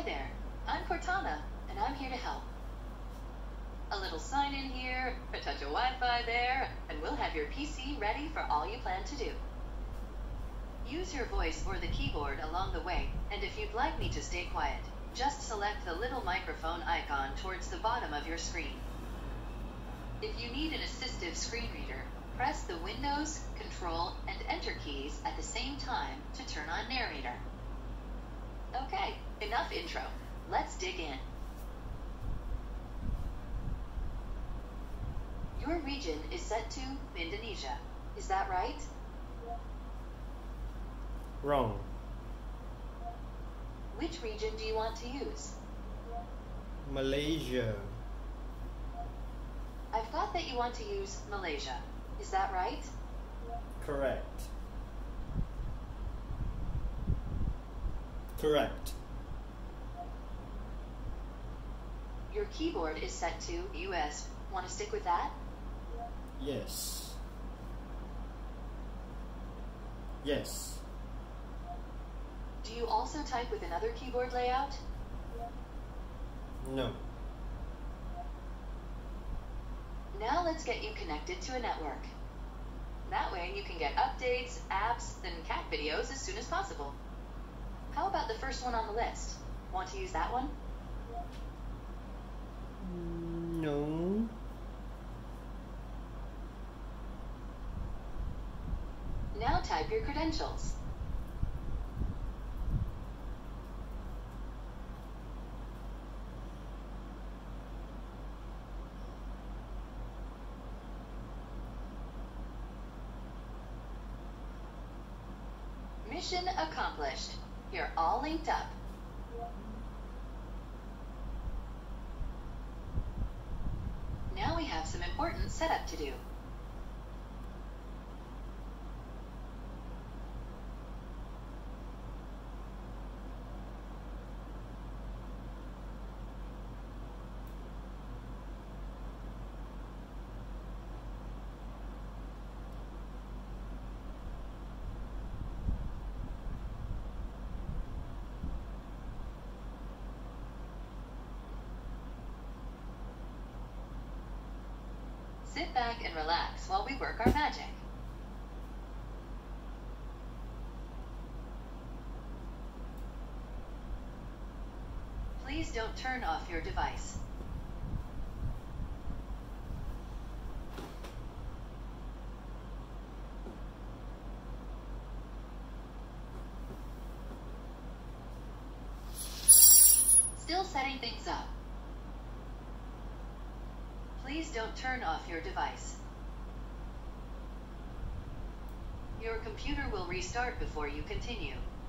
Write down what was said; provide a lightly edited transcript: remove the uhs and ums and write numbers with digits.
Hi there, I'm Cortana, and I'm here to help. A little sign in here, a touch of Wi-Fi there, and we'll have your PC ready for all you plan to do. Use your voice or the keyboard along the way, and if you'd like me to stay quiet, just select the little microphone icon towards the bottom of your screen. If you need an assistive screen reader, press the Windows, Control, and Enter keys at the same time to turn on Narrator. Okay, enough intro. Let's dig in. Your region is set to Indonesia. Is that right? Wrong. Which region do you want to use? Malaysia. I've got that you want to use Malaysia. Is that right? Correct. Correct. Your keyboard is set to US. Want to stick with that? Yes. Yes. Do you also type with another keyboard layout? No. Now let's get you connected to a network. That way you can get updates, apps, and cat videos as soon as possible. How about the first one on the list? Want to use that one? No. Now type your credentials. Mission accomplished. You're all linked up. Now we have some important setup to do. Sit back and relax while we work our magic. Please don't turn off your device. Still setting things up. Please don't turn off your device. Your computer will restart before you continue.